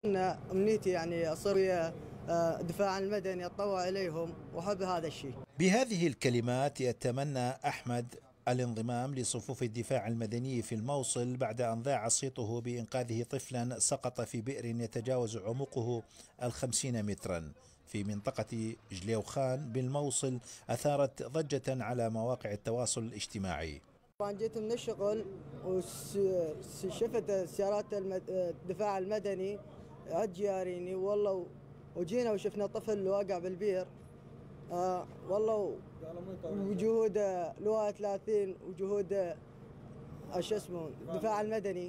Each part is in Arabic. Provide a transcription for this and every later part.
أمنيتي يعني أصير ويا الدفاع المدني أتطوع إليهم وأحب هذا الشيء. بهذه الكلمات يتمنى أحمد الانضمام لصفوف الدفاع المدني في الموصل بعد أن ضاع صيته بإنقاذه طفلا سقط في بئر يتجاوز عمقه 50 مترا في منطقة جليوخان بالموصل، أثارت ضجة على مواقع التواصل الاجتماعي. طبعا جيت من الشغل وشفت سيارات الدفاع المدني جاريني والله، وجينا وشفنا طفل واقع بالبير. والله وجهود لواء 30 وجهود شو اسمه الدفاع المدني.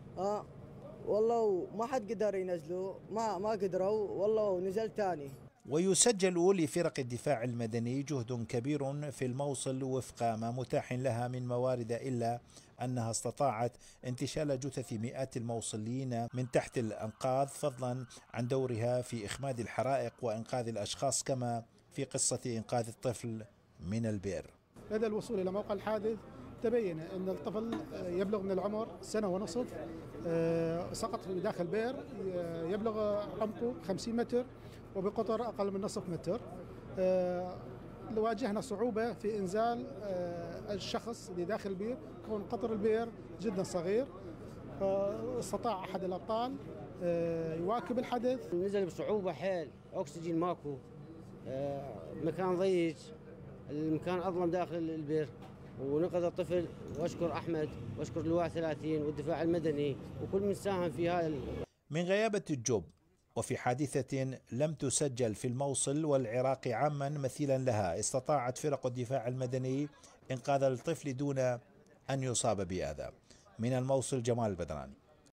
والله ما حد قدر ينزلوا، ما قدروا والله، ونزلت ثاني. ويسجل لفرق الدفاع المدني جهد كبير في الموصل وفق ما متاح لها من موارد، إلا أنها استطاعت انتشال جثث مئات الموصليين من تحت الأنقاض، فضلا عن دورها في إخماد الحرائق وإنقاذ الأشخاص، كما في قصة إنقاذ الطفل من البئر. لدى الوصول إلى موقع الحادث تبين أن الطفل يبلغ من العمر 1.5 سنة، سقط في داخل بئر يبلغ عمقه 50 متر وبقطر أقل من نصف متر. واجهنا صعوبة في إنزال الشخص لداخل البئر، كون قطر البئر جدا صغير، فاستطاع أحد الأبطال يواكب الحدث. نزل بصعوبة حيل، أكسجين ماكو، مكان ضيق، المكان أظلم داخل البئر، ونقذ الطفل. واشكر أحمد واشكر لواء 30 والدفاع المدني وكل من ساهم في هذا. من غيابة الجوب وفي حادثة لم تسجل في الموصل والعراق عاما مثيلا لها، استطاعت فرق الدفاع المدني إنقاذ الطفل دون أن يصاب بأذى. من الموصل جمال البدراني.